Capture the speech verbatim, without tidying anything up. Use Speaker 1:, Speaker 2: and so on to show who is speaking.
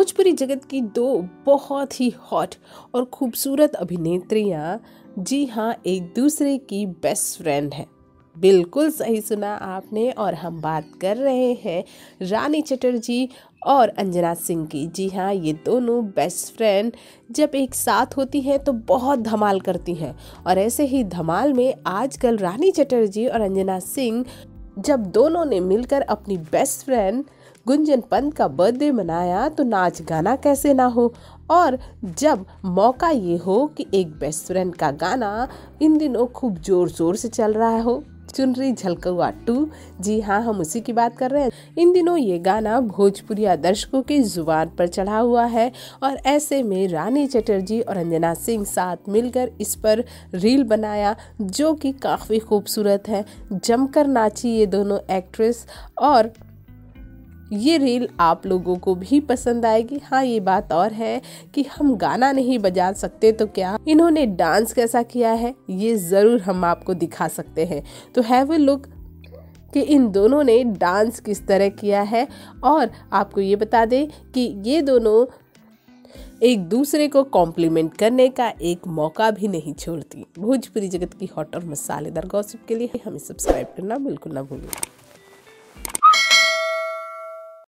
Speaker 1: भोजपुरी जगत की दो बहुत ही हॉट और खूबसूरत अभिनेत्रियां, जी हाँ, एक दूसरे की बेस्ट फ्रेंड हैं। बिल्कुल सही सुना आपने, और हम बात कर रहे हैं रानी चटर्जी और अंजना सिंह की। जी हाँ, ये दोनों बेस्ट फ्रेंड जब एक साथ होती हैं तो बहुत धमाल करती हैं। और ऐसे ही धमाल में आजकल रानी चटर्जी और अंजना सिंह जब दोनों ने मिलकर अपनी बेस्ट फ्रेंड गुंजन पंत का बर्थडे मनाया तो नाच गाना कैसे ना हो। और जब मौका ये हो कि एक बेस्ट फ्रेंड का गाना इन दिनों खूब जोर जोर से चल रहा हो, चुनरी झलकौआ टू, जी हाँ, हम उसी की बात कर रहे हैं। इन दिनों ये गाना भोजपुरी दर्शकों की जुबान पर चढ़ा हुआ है, और ऐसे में रानी चटर्जी और अंजना सिंह साथ मिलकर इस पर रील बनाया जो कि काफ़ी खूबसूरत है। जमकर नाची ये दोनों एक्ट्रेस, और ये रील आप लोगों को भी पसंद आएगी। हाँ, ये बात और है कि हम गाना नहीं बजा सकते तो क्या इन्होंने डांस कैसा किया है ये ज़रूर हम आपको दिखा सकते हैं। तो हैव अ लुक कि इन दोनों ने डांस किस तरह किया है। और आपको ये बता दें कि ये दोनों एक दूसरे को कॉम्प्लीमेंट करने का एक मौका भी नहीं छोड़ती। भोजपुरी जगत की हॉट और मसालेदार गॉसिप के लिए हमें सब्सक्राइब करना बिल्कुल ना भूलिए।